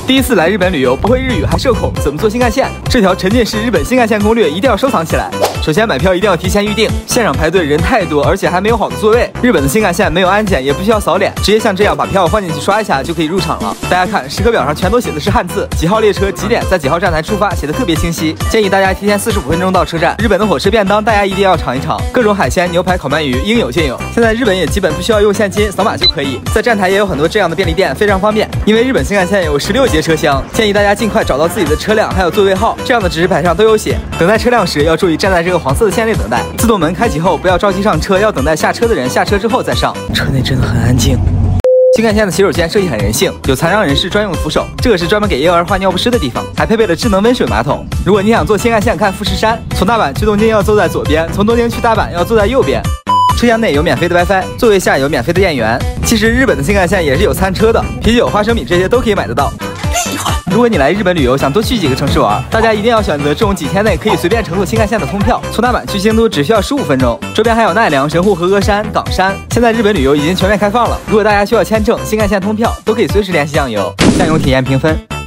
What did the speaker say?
第一次来日本旅游，不会日语还社恐，怎么坐新干线？这条沉浸式日本新干线攻略一定要收藏起来。首先买票一定要提前预定，现场排队人太多，而且还没有好的座位。日本的新干线没有安检，也不需要扫脸，直接像这样把票放进去刷一下就可以入场了。大家看，时刻表上全都写的是汉字，几号列车几点在几号站台出发，写的特别清晰。建议大家提前45分钟到车站。日本的火车便当大家一定要尝一尝，各种海鲜、牛排、烤鳗鱼应有尽有。现在日本也基本不需要用现金，扫码就可以。在站台也有很多这样的便利店，非常方便。因为日本新干线有16节车厢，建议大家尽快找到自己的车辆还有座位号，这样的指示牌上都有写。等待车辆时要注意站在这个黄色的线内等待。自动门开启后不要着急上车，要等待下车的人下车之后再上。车内真的很安静。新干线的洗手间设计很人性，有残障人士专用的扶手，这个是专门给婴儿换尿不湿的地方，还配备了智能温水马桶。如果你想坐新干线看富士山，从大阪去东京要坐在左边，从东京去大阪要坐在右边。车厢内有免费的 WiFi， 座位下有免费的电源。其实日本的新干线也是有餐车的，啤酒、花生米这些都可以买得到。如果你来日本旅游，想多去几个城市玩，大家一定要选择这种几天内可以随便乘坐新干线的通票。从大阪去京都只需要15分钟，周边还有奈良、神户、和歌山、冈山。现在日本旅游已经全面开放了，如果大家需要签证、新干线通票，都可以随时联系酱油。酱油体验评分。